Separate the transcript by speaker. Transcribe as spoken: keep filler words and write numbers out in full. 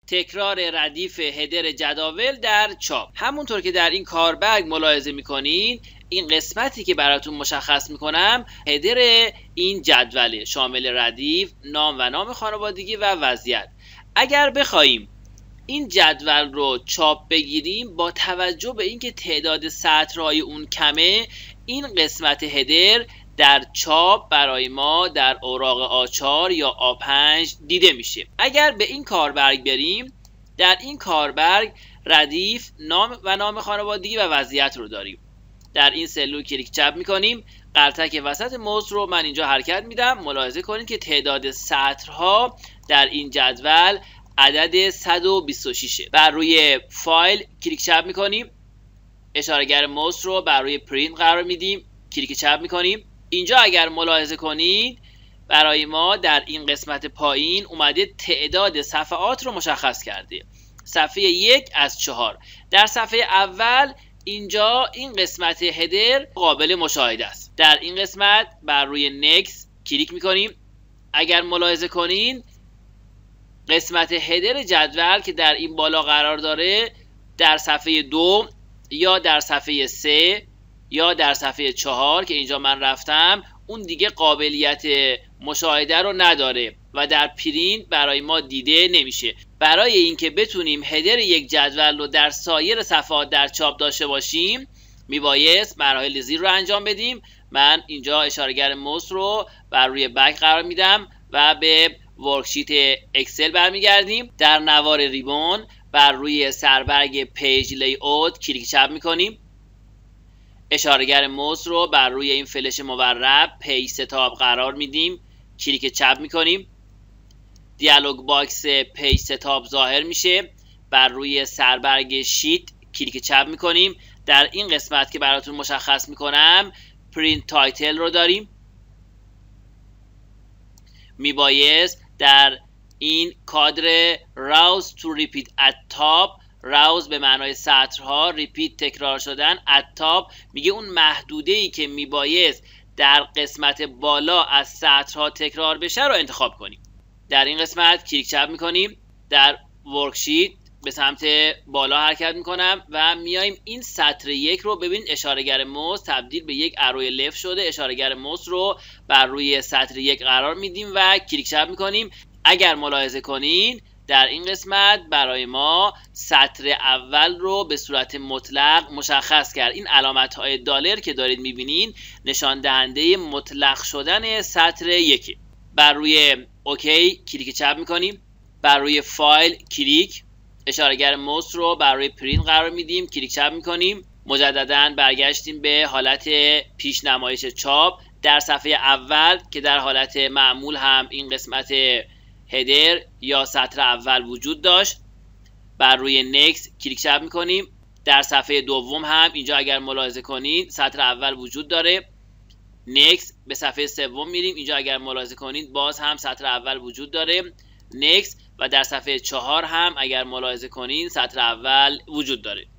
Speaker 1: تکرار ردیف هدر جداول در چاپ. همونطور که در این کاربرگ ملاحظه میکنین این قسمتی که براتون مشخص میکنم هدر این جدوله، شامل ردیف، نام و نام خانوادگی و وضعیت. اگر بخوایم این جدول رو چاپ بگیریم با توجه به اینکه تعداد سطرهای اون کمه، این قسمت هدر در چاپ برای ما در اوراق آ چهار یا آ پنج دیده میشه. اگر به این کاربرگ بریم، در این کاربرگ ردیف، نام و نام خانوادگی و وضعیت رو داریم. در این سلول کلیک چپ میکنیم، قرتک وسط موس رو من اینجا حرکت میدم. ملاحظه کنید که تعداد سطرها در این جدول عدد صد و بیست و شش. بر روی فایل کلیک چپ میکنیم، اشارهگر موس رو بر روی پرینت قرار میدیم، کلیک چپ میکنیم. اینجا اگر ملاحظه کنید برای ما در این قسمت پایین اومده تعداد صفحات رو مشخص کرده. صفحه یک از چهار. در صفحه اول اینجا این قسمت هدر قابل مشاهده است. در این قسمت بر روی نکست کلیک میکنیم. اگر ملاحظه کنین قسمت هدر جدول که در این بالا قرار داره در صفحه دو یا در صفحه سه یا در صفحه چهار که اینجا من رفتم اون دیگه قابلیت مشاهده رو نداره و در پرینت برای ما دیده نمیشه. برای اینکه بتونیم هدر یک جدول رو در سایر صفحات در چاپ داشته باشیم میبایست مراحل زیر رو انجام بدیم. من اینجا اشارهگر موس رو بر روی بک قرار میدم و به ورکشیت اکسل برمیگردیم. در نوار ریبون بر روی سربرگ پیج لی اوت کلیک چپ میکنیم. اشارهگر موس رو بر روی این فلش مورب پیج ستاپ قرار میدیم، کلیک چپ میکنیم. دیالوگ باکس پیج ستاپ ظاهر میشه. بر روی سربرگ شیت کلیک چپ میکنیم. در این قسمت که براتون مشخص میکنم پرینت تایتل رو داریم. میبایست در این کادر راوز تو ریپیت ات تاپ، راوز به معنای سطرها، ریپیت تکرار شدن، ات تاپ میگه اون محدوده ای که میبایست در قسمت بالا از سطرها تکرار بشه رو انتخاب کنیم. در این قسمت کلیک چپ میکنیم. در ورکشیت به سمت بالا حرکت میکنم و میایم این سطر یک رو ببینید اشارهگر موس تبدیل به یک اروی لفت شده. اشارهگر موس رو بر روی سطر یک قرار میدیم و کلیک چپ میکنیم. اگر ملاحظه کنین در این قسمت برای ما سطر اول رو به صورت مطلق مشخص کرد. این علامت های دلار که دارید میبینین نشان دهنده مطلق شدن سطر یکی. بر روی اوکی کلیک چپ میکنیم. بر روی فایل کلیک، اشارهگر موس رو بر روی پرینت قرار میدیم، کلیک چپ میکنیم. مجددا برگشتیم به حالت پیش نمایش چاپ. در صفحه اول که در حالت معمول هم این قسمت هدر یا سطر اول وجود داشت، بر روی نکست کلیک چپ میکنیم. در صفحه دوم هم اینجا اگر ملاحظه کنید سطر اول وجود داره. نکست به صفحه سوم میریم. اینجا اگر ملاحظه کنید باز هم سطر اول وجود داره. نکست و در صفحه چهار هم اگر ملاحظه کنید سطر اول وجود داره.